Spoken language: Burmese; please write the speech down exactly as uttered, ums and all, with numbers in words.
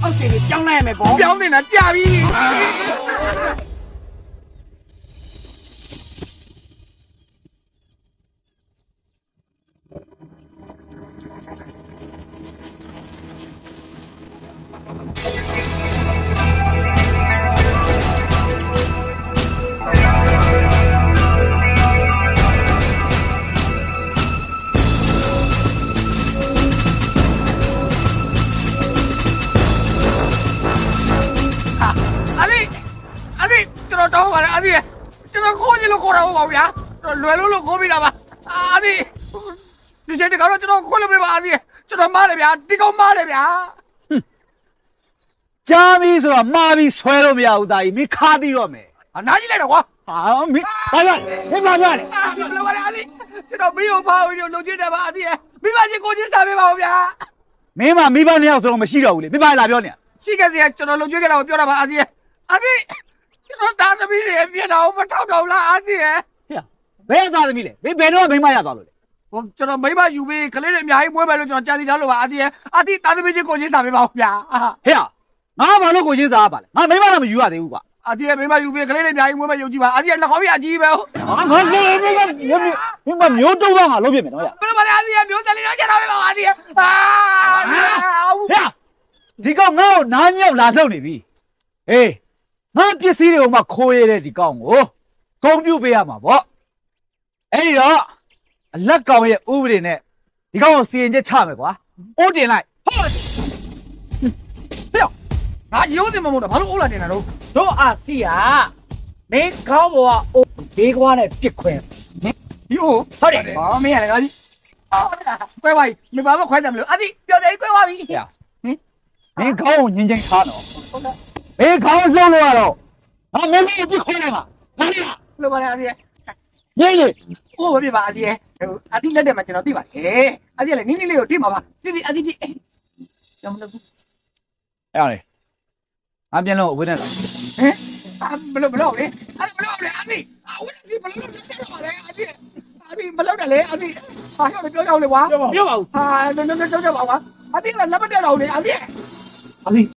အောက်ခြေတွေပြောင်းလိုက်ရမယ်ပေါ့ပြောင်းနေတာကြာပြီတော့ပါလေအဒီကျွန်တော်ခိုးချင်လို့ခေါ်တာဟုတ်ပါဗျာလွယ်လို့လို့ခိုးပြီးတာပါအဒီဒီချက်တကတော့ကျွန်တော်ခိုးလို့ပြပါအဒီကျွန်တော်မားတယ်ဗျာဒီကောင်မားတယ်ဗျာကြားပြီးဆိုတော့မာပြီးဆွဲလို့မရဘူးသားကြီးမင်းခါပြီးတော့မယ်အနားကြီးလိုက်တော့ကွာဟာမင်းဘာလဲမင်းဘာလဲဘယ်လိုပါလဲအဒီကျွန်တော်ပြီးတော့ပါဝင်လို့လုံချင်တယ်ပါအဒီမိဘချင်းကိုချင်းစားပေးပါဦးဗျာမင်းမမိဘနှစ်ယောက်ဆိုတော့မရှိတော့ဘူးလေမင်းဘာလာပြောနေရှိခဲ့စီကကျွန်တော်လုံချင်ခဲ့တာကိုပြောတာပါအဒီအဒီကျွန်တော်သားသမီးတွေပြစ်တော့မထောက်တော့လားအဒီဟဲ့ဘယ်သားသမီးလဲမင်းဘယ်တော့မိမရသွားလို့လဲဟိုကျွန်တော်မိမယူပြီးကလေးတွေအများကြီးမွေးမယ်လို့ကျွန်တော်ကြာစီထားလို့ပါအဒီအဒီသားသမီးချင်းကိုချင်းစားပေးပါဦးဗျာဟဲ့ငါဘာလို့ကိုချင်းစားပါလဲငါမိမတော့မယူရသေးဘူးကွာအဒီမိမယူပြီးကလေးတွေအများကြီးမွေးမယ်ယုံကြည်ပါအဒီကနှခေါင်းပြအကြီးပဲဟာငါကလေးတွေကမင်းမမျိုးတုံးတော့ငါလုပ်ပြမယ်နော်ဗျာဘယ်လိုပါလဲအဒီမျိုးတယ်လေးတော့ချက်တော့ပေးပါအဒီဟာဟဲ့ဒီကောင်ငါ့ကိုနားညောက်လာထုတ်နေပြီဟေးငါပစ္စည်းတွေကိုမှခိုးရတဲ့ဒီကောင်ကိုဂုံပြုတ်ပေးရမှာပေါ့အဲ့ဒီတော့အလက်ကောင်ရဲ့ဥပဒေနဲ့ဒီကောင်ကိုစီရင်ချက်ချမယ်ကွာအိုးတင်လိုက်ဟုတ်ဟဲ့ငါရုံးစင်မမို့တော့ဘာလို့အိုးလာတင်တာတော့တို့အာစီဟာမင်းခေါင်းပေါ်ကအိုးဘေးကွားနဲ့ပြစ်ခွင်ဒီအိုးဟုတ်တယ်ဟောမင်းရတယ်ငါကြီးကွဲပါပြီမဘာမှခွဲတယ်မလို့အဒီပြောတယ်ကွဲပါပြီဟင်မင်းခေါင်းကိုညင်ချင်းထားတော့မင်းခေါင်းလှုပ်လို့ရတော့ငါမင်းကြီးပြခွဲလိုက်မှာဒါလေးလားလိုပါလေအဒီညင်လေဟိုပြပါအဒီဟိုအဒီလက်တယ်မှာကျွန်တော်သိပါတယ်အဒီလည်းနင်းနင်းလေးကိုတိမှာပါပြပြအဒီပြကျွန်တော်မလုပ်ဘူးအဲ့လေအပြန်လို့ဝိနဲ့လားဟင်ဘလို့ဘလို့လေအဲ့ဘလို့လေအဒီအဝိနဲ့ဘလို့လုပ်တယ်ပါလေအဒီအဒီမလုပ်တယ်လေအဒီဟာပြောပြောကြောက်လေကွာပြောပါဦးဟာနော်နော်ကြောက်ကြောက်ပါကွာအဒီကလက်မတက်တော့လေအဒီအဒီ